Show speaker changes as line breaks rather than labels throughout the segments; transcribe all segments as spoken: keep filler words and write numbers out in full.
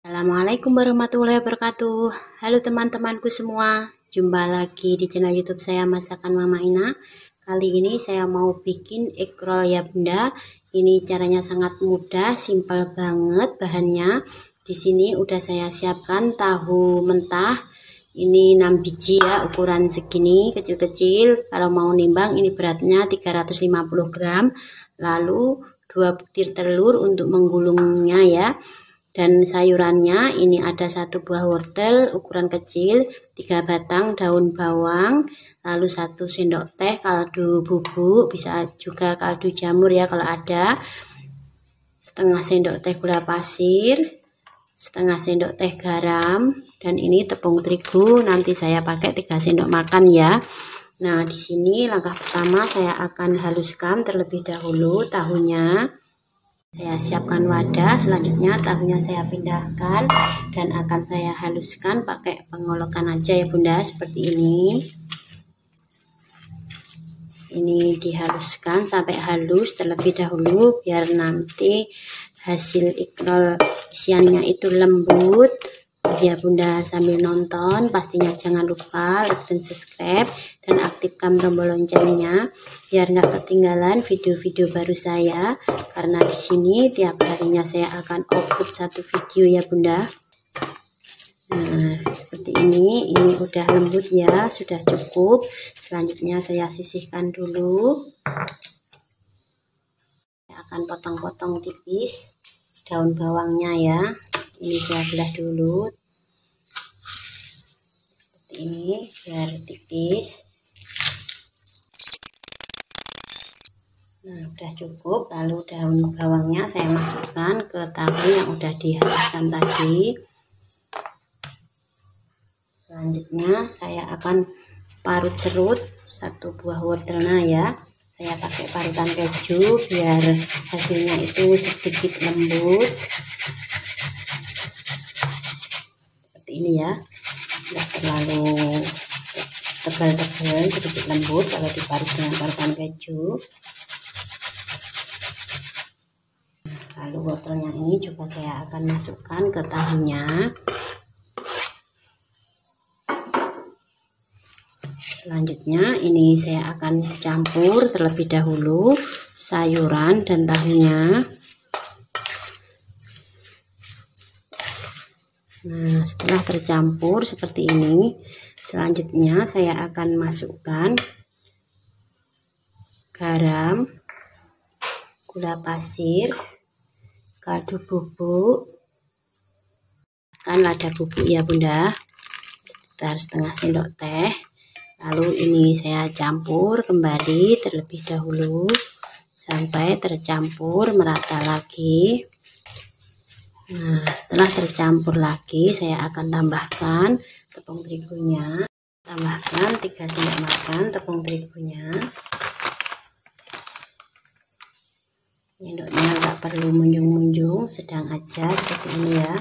Assalamualaikum warahmatullahi wabarakatuh. Halo teman-temanku semua, jumpa lagi di channel YouTube saya Masakan Mama Ina. Kali ini saya mau bikin egg roll ya Bunda. Ini caranya sangat mudah, simpel banget bahannya. Di sini udah saya siapkan tahu mentah. Ini enam biji ya, ukuran segini kecil-kecil. Kalau mau nimbang ini beratnya tiga ratus lima puluh gram. Lalu dua butir telur untuk menggulungnya ya. Dan sayurannya ini ada satu buah wortel ukuran kecil, tiga batang daun bawang, lalu satu sendok teh kaldu bubuk, bisa juga kaldu jamur ya kalau ada, setengah sendok teh gula pasir, setengah sendok teh garam, dan ini tepung terigu nanti saya pakai tiga sendok makan ya. Nah, di sini langkah pertama saya akan haluskan terlebih dahulu tahunya. Saya siapkan wadah, selanjutnya tahunya saya pindahkan dan akan saya haluskan pakai pengolokan aja ya Bunda, seperti ini. Ini dihaluskan sampai halus terlebih dahulu biar nanti hasil egg roll isiannya itu lembut. Ya Bunda, sambil nonton pastinya jangan lupa like dan subscribe dan aktifkan tombol loncengnya biar nggak ketinggalan video-video baru saya, karena di sini tiap harinya saya akan upload satu video ya Bunda. Nah, seperti ini, ini udah lembut ya, sudah cukup. Selanjutnya saya sisihkan dulu. Saya akan potong-potong tipis daun bawangnya ya. Ini saya belah dulu seperti ini biar tipis. Nah, udah cukup. Lalu daun bawangnya saya masukkan ke tahu yang udah dihaluskan tadi. Selanjutnya saya akan parut serut satu buah wortelnya ya. Saya pakai parutan keju biar hasilnya itu sedikit lembut. Seperti ini ya, tidak terlalu tebal-tebal, sedikit lembut kalau diparut dengan parutan keju. Lalu wortelnya ini juga saya akan masukkan ke tahunya. Selanjutnya ini saya akan campur terlebih dahulu sayuran dan tahunya. Nah, setelah tercampur seperti ini, selanjutnya saya akan masukkan garam, gula pasir, kaldu bubuk, kan lada bubuk ya Bunda, sekitar setengah sendok teh. Lalu ini saya campur kembali terlebih dahulu sampai tercampur merata lagi. Nah, setelah tercampur lagi saya akan tambahkan tepung terigunya. Tambahkan tiga sendok makan tepung terigunya. Nyendoknya nggak perlu munjung-munjung, sedang aja seperti ini ya.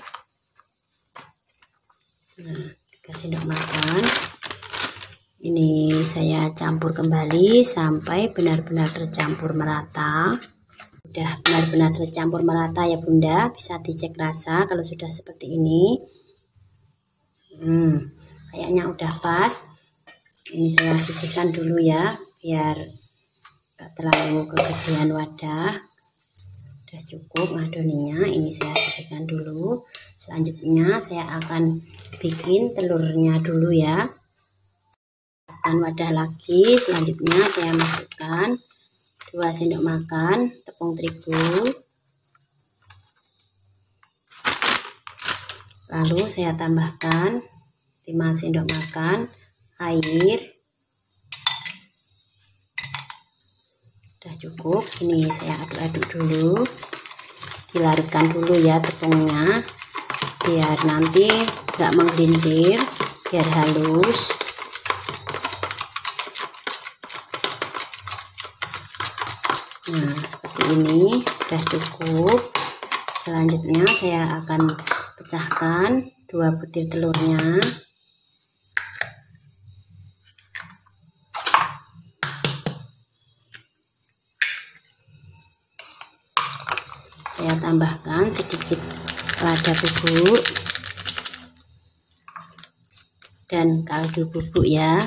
Nah, tiga sendok makan. Ini saya campur kembali sampai benar-benar tercampur merata. Udah benar-benar tercampur merata ya Bunda, bisa dicek rasa kalau sudah seperti ini. Hmm, kayaknya udah pas. Ini saya sisihkan dulu ya, biar gak terlalu kegedean wadah. Udah cukup ngadoninya, ini saya sisihkan dulu. Selanjutnya saya akan bikin telurnya dulu ya. Dan wadah lagi, selanjutnya saya masukkan dua sendok makan tepung terigu, lalu saya tambahkan lima sendok makan air. Udah cukup, ini saya aduk-aduk dulu, dilarutkan dulu ya tepungnya biar nanti nggak menggelincir, biar halus. Nah, seperti ini sudah cukup. Selanjutnya saya akan pecahkan dua butir telurnya. Saya tambahkan sedikit lada bubuk dan kaldu bubuk ya.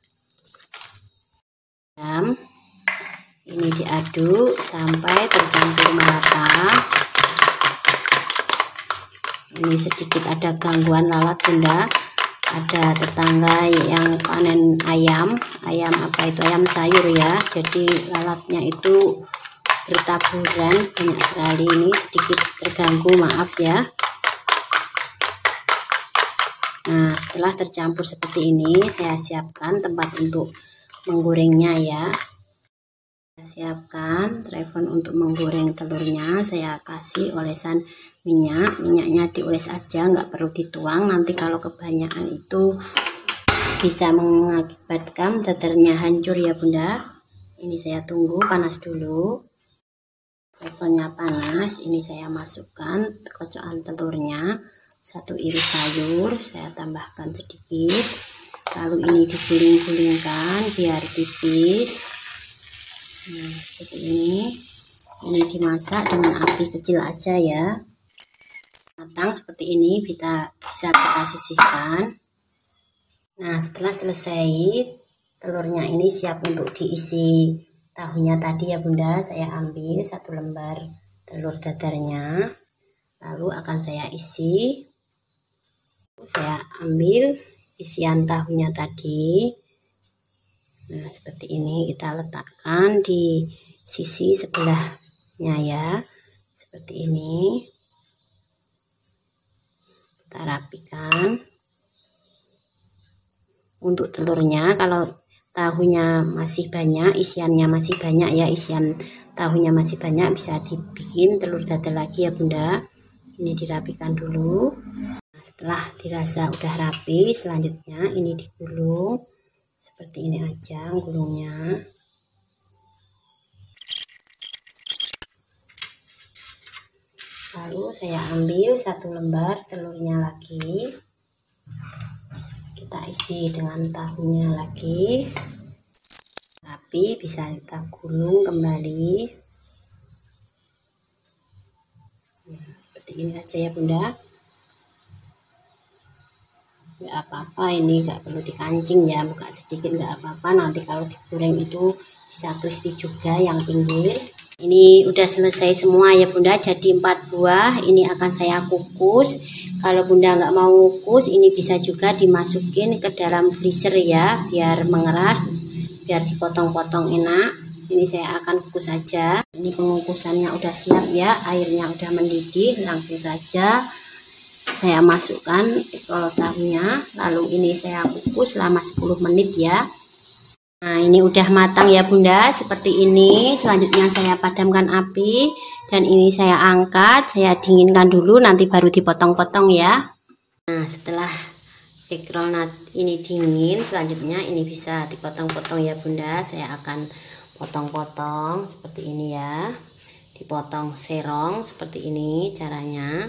Ini diaduk sampai tercampur merata. Ini sedikit ada gangguan lalat bunda, ada tetangga yang panen ayam ayam apa itu ayam sayur ya, jadi lalatnya itu bertaburan banyak sekali. Ini sedikit terganggu, maaf ya. Nah, setelah tercampur seperti ini, saya siapkan tempat untuk menggorengnya ya. Saya siapkan trifon untuk menggoreng telurnya. Saya kasih olesan minyak, minyaknya dioles aja, nggak perlu dituang. Nanti kalau kebanyakan itu bisa mengakibatkan datarnya hancur ya bunda. Ini saya tunggu panas dulu. Trifonnya panas, ini saya masukkan kocokan telurnya, satu iris sayur saya tambahkan sedikit, lalu ini diguling-gulingkan biar tipis. Nah, seperti ini. Ini dimasak dengan api kecil aja ya. Matang seperti ini bisa bisa kita sisihkan. Nah, setelah selesai telurnya ini siap untuk diisi tahunya tadi ya bunda. Saya ambil satu lembar telur dadarnya, lalu akan saya isi. Saya ambil isian tahunya tadi. Nah, seperti ini kita letakkan di sisi sebelahnya ya, seperti ini. Kita rapikan. Untuk telurnya, kalau tahunya masih banyak, isiannya masih banyak ya, isian tahunya masih banyak, bisa dibikin telur dadar lagi ya bunda. Ini dirapikan dulu. Nah, setelah dirasa udah rapi, selanjutnya ini digulung. Seperti ini aja gulungnya. Lalu saya ambil satu lembar telurnya lagi. Kita isi dengan tahunya lagi. Rapi, bisa kita gulung kembali. Nah, seperti ini aja ya bunda. Nggak apa-apa, ini nggak perlu dikancing ya, buka sedikit nggak apa-apa. Nanti kalau digoreng itu bisa crispy juga yang pinggir. Ini udah selesai semua ya bunda, jadi empat buah. Ini akan saya kukus. Kalau bunda nggak mau kukus, ini bisa juga dimasukin ke dalam freezer ya, biar mengeras, biar dipotong-potong enak. Ini saya akan kukus saja. Ini pengukusannya udah siap ya, airnya udah mendidih. Langsung saja saya masukkan ekrol tahunya, lalu ini saya kukus selama sepuluh menit ya. Nah, ini udah matang ya bunda, seperti ini. Selanjutnya saya padamkan api dan ini saya angkat, saya dinginkan dulu, nanti baru dipotong-potong ya. Nah, setelah ekrol ini dingin, selanjutnya ini bisa dipotong-potong ya bunda. Saya akan potong-potong seperti ini ya, dipotong serong seperti ini caranya.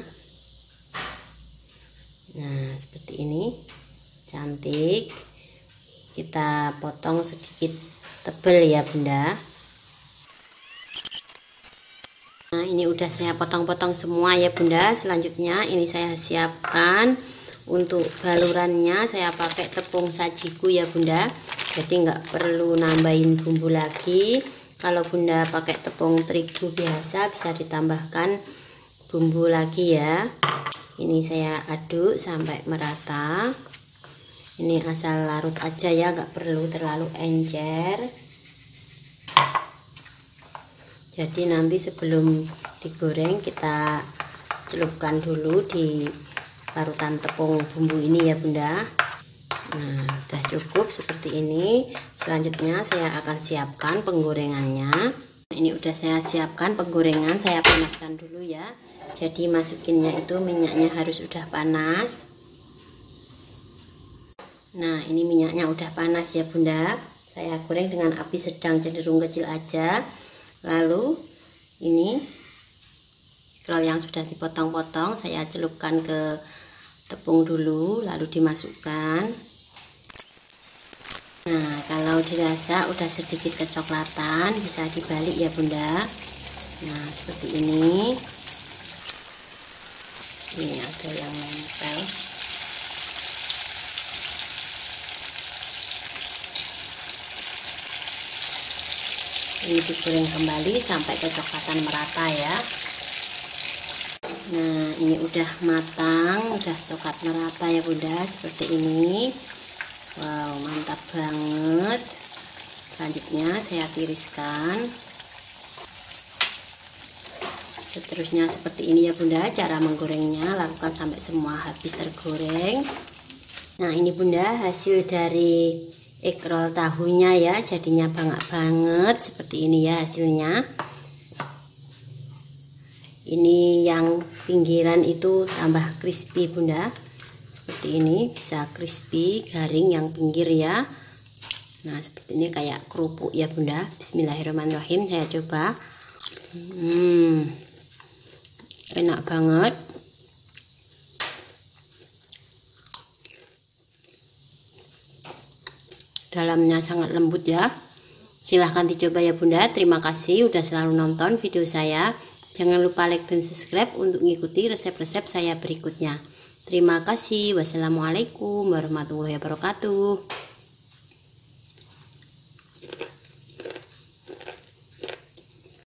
Nah, seperti ini cantik. Kita potong sedikit tebal ya bunda. Nah, ini udah saya potong-potong semua ya bunda. Selanjutnya ini saya siapkan untuk balurannya. Saya pakai tepung sajiku ya bunda, jadi nggak perlu nambahin bumbu lagi. Kalau bunda pakai tepung terigu biasa, bisa ditambahkan bumbu lagi ya. Ini saya aduk sampai merata. Ini asal larut aja ya, nggak perlu terlalu encer. Jadi nanti sebelum digoreng kita celupkan dulu di larutan tepung bumbu ini ya bunda. Nah, udah cukup seperti ini. Selanjutnya saya akan siapkan penggorengannya. Ini udah saya siapkan penggorengan, saya panaskan dulu ya. Jadi masukinnya itu minyaknya harus udah panas. Nah, ini minyaknya udah panas ya bunda. Saya goreng dengan api sedang cenderung kecil aja. Lalu ini ekrol yang sudah dipotong-potong saya celupkan ke tepung dulu, lalu dimasukkan. Nah, kalau dirasa udah sedikit kecoklatan, bisa dibalik ya bunda. Nah, seperti ini. Ini ada yang nempel. Ini digoreng kembali sampai kecoklatan merata ya. Nah, ini udah matang, udah coklat merata ya Bunda, seperti ini. Wow, mantap banget. Selanjutnya saya tiriskan. Seterusnya seperti ini ya Bunda, cara menggorengnya lakukan sampai semua habis tergoreng. Nah, ini Bunda hasil dari egg roll tahunya ya, jadinya banget banget seperti ini ya hasilnya. Ini yang pinggiran itu tambah crispy Bunda, seperti ini, bisa crispy garing yang pinggir ya. Nah, seperti ini kayak kerupuk ya Bunda. Bismillahirrahmanirrahim, saya coba. Hmm, enak banget. Dalamnya sangat lembut ya. Silahkan dicoba ya Bunda. Terima kasih udah selalu nonton video saya. Jangan lupa like dan subscribe untuk mengikuti resep-resep saya berikutnya. Terima kasih. Wassalamualaikum warahmatullahi wabarakatuh.